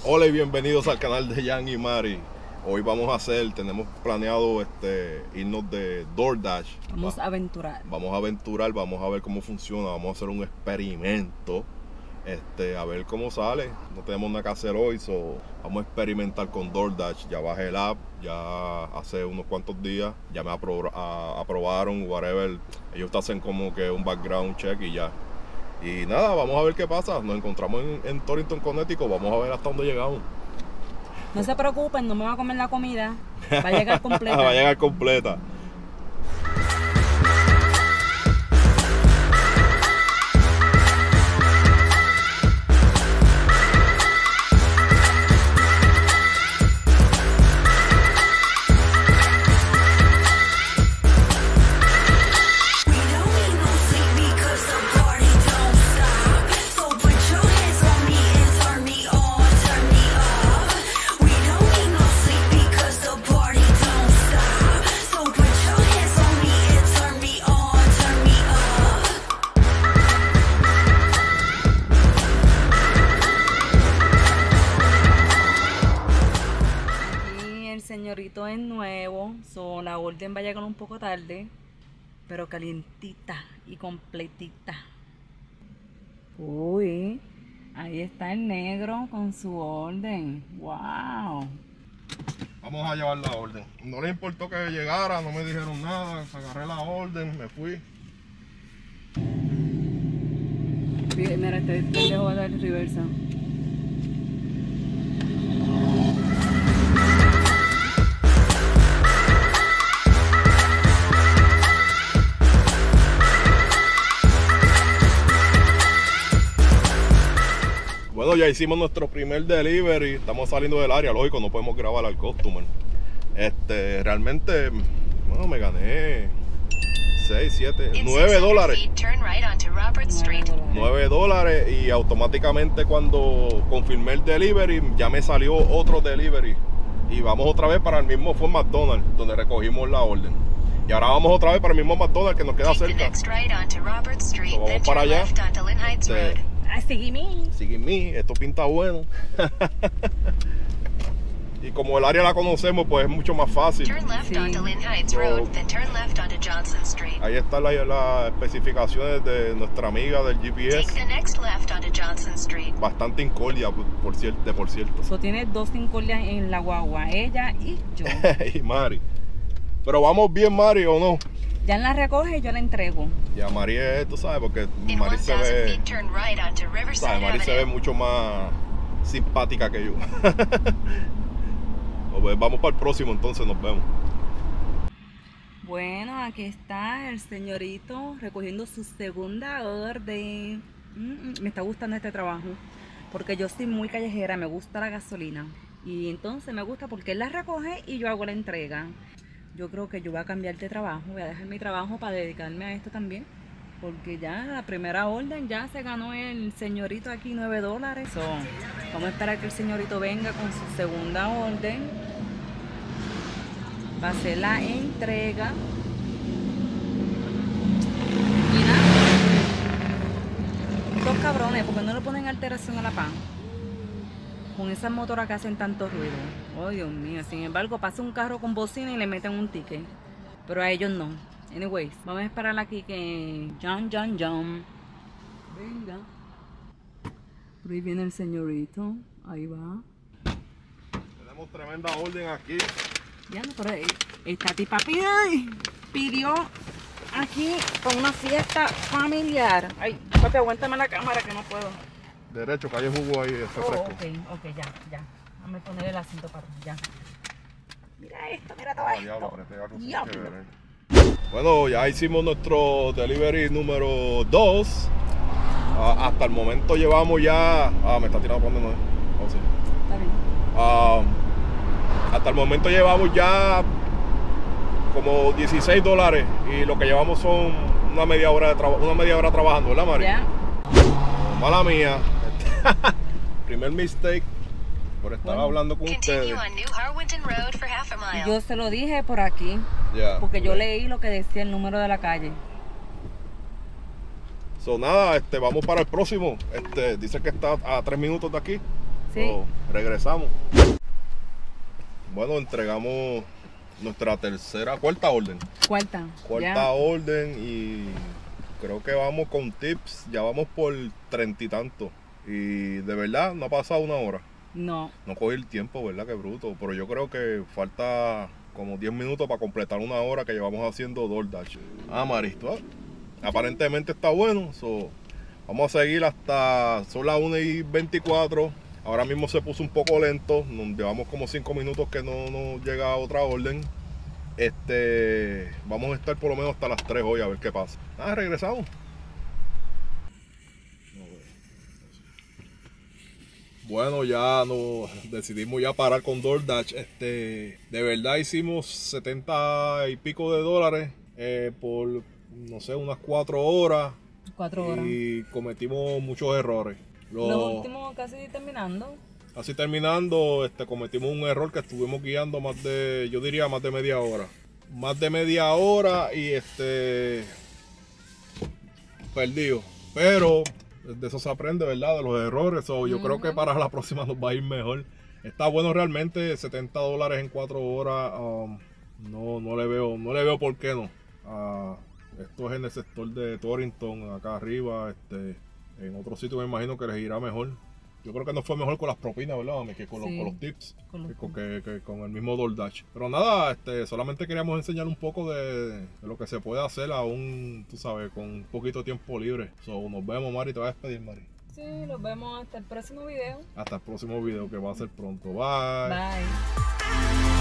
Hola y bienvenidos al canal de Jan y Mari. Hoy tenemos planeado irnos de DoorDash. Vamos a aventurar, vamos a ver cómo funciona, vamos a hacer un experimento. A ver cómo sale. No tenemos nada que hacer hoy, vamos a experimentar con DoorDash. Ya bajé el app, ya hace unos cuantos días, ya me aprobaron, whatever. Ellos te hacen como que un background check y ya. Y nada, vamos a ver qué pasa. Nos encontramos en Torrington, Connecticut. Vamos a ver hasta dónde llegamos. No se preocupen, no me voy a comer la comida. Va a llegar completa. Va a llegar completa. Señorito es nuevo, la orden va a llegar un poco tarde, pero calientita y completita. Uy, ahí está el negro con su orden. Wow. Vamos a llevar la orden. No le importó que llegara, no me dijeron nada, agarré la orden, me fui. Mira, este pendejo va a dar reversa. Bueno, ya hicimos nuestro primer delivery, estamos saliendo del área, lógico, no podemos grabar al customer. Realmente, bueno, me gané 6, 7, 9 dólares. 9 dólares y automáticamente cuando confirmé el delivery, ya me salió otro delivery. Y vamos otra vez para el mismo Ford McDonald's, donde recogimos la orden. Y ahora vamos otra vez para el mismo McDonald's que nos queda cerca. Vamos para allá. Sigue mí, esto pinta bueno. Y como el área la conocemos, pues es mucho más fácil. Sí. Ahí están las especificaciones de nuestra amiga del GPS. Bastante incordia, por cierto. So, tiene dos incordias en la guagua, ella y yo. Y Mari. Pero vamos bien, Mari, ¿o no? Ya la recoge y yo la entrego. Ya Mari es, tú sabes, porque Mari se ve, Mari se ve mucho más simpática que yo. Pues vamos para el próximo, entonces nos vemos. Bueno, aquí está el señorito recogiendo su segunda orden. Me está gustando este trabajo porque yo soy muy callejera, me gusta la gasolina. Y entonces me gusta porque él la recoge y yo hago la entrega. Yo creo que yo voy a cambiar de trabajo, voy a dejar mi trabajo para dedicarme a esto también. Porque ya la primera orden ya se ganó el señorito aquí 9 dólares. Vamos a esperar que el señorito venga con su segunda orden. Va a hacer la entrega. Y nada. Estos cabrones, porque no le ponen alteración a la pan. Con esas motoras que hacen tanto ruido. Oh, Dios mío. Sin embargo, pasa un carro con bocina y le meten un ticket. Pero a ellos no. Anyways, vamos a esperar aquí que John. Venga. Por ahí viene el señorito. Ahí va. Tenemos tremenda orden aquí. Ya no, pero esta tipa pidió aquí con una fiesta familiar. Ay, papi, aguántame la cámara que no puedo. Derecho, que hay jugo ahí, ese fresco. Ok, ya. Dame poner el asiento para ya. Mira esto, mira todo esto. Diablo. Bueno, ya hicimos nuestro delivery número 2. Hasta el momento llevamos ya... me está tirando cuando no es. Oh, sí. Está bien. Hasta el momento llevamos ya como 16 dólares. Y lo que llevamos son una media hora trabajando, ¿verdad, Mari? Ya. Mala mía. Primer mistake por estar hablando con ustedes. Yo se lo dije por aquí, porque yo leí lo que decía el número de la calle. So nada, vamos para el próximo. Dice que está a 3 minutos de aquí. Sí. So, regresamos. Bueno, entregamos nuestra cuarta orden. Cuarta. Cuarta Ya. orden y creo que vamos con tips. Ya vamos por 30 y tanto. Y de verdad no ha pasado una hora. No. No cogí el tiempo, ¿verdad? Qué bruto. Pero yo creo que falta como 10 minutos para completar una hora que llevamos haciendo DoorDash. Maristo. Aparentemente está bueno. So, vamos a seguir hasta... Son las 1:24. Ahora mismo se puso un poco lento. Nos llevamos como 5 minutos que no llega otra orden. Vamos a estar por lo menos hasta las 3 hoy a ver qué pasa. Regresamos. Bueno, ya nos decidimos ya parar con DoorDash. De verdad hicimos 70 y pico de dólares por, no sé, unas 4 horas. 4 horas. Y cometimos muchos errores. Los últimos casi terminando. Así terminando, cometimos un error que estuvimos guiando yo diría más de media hora. Más de media hora y perdido. Pero de eso se aprende, ¿verdad? De los errores. Yo creo que para la próxima nos va a ir mejor. Está bueno realmente, 70 dólares en 4 horas. No le veo por qué no. Esto es en el sector de Torrington, acá arriba. En otro sitio me imagino que les irá mejor. Yo creo que nos fue mejor con las propinas, ¿verdad, mami? Que con los tips, que con el mismo DoorDash. Pero nada, solamente queríamos enseñar un poco de lo que se puede hacer aún, tú sabes, con un poquito de tiempo libre. Nos vemos, Mari. Te vas a despedir, Mari. Sí, nos vemos hasta el próximo video. Hasta el próximo video que va a ser pronto. Bye. Bye.